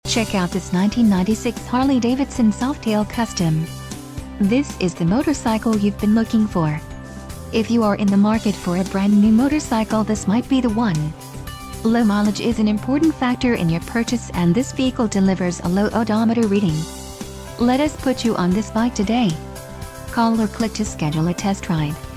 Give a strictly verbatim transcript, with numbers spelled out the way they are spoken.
Check out this nineteen ninety-six Harley-Davidson Softail Custom. This is the motorcycle you've been looking for. If you are in the market for a brand new motorcycle, this might be the one. Low mileage is an important factor in your purchase, and this vehicle delivers a low odometer reading. Let us put you on this bike today. Call or click to schedule a test ride.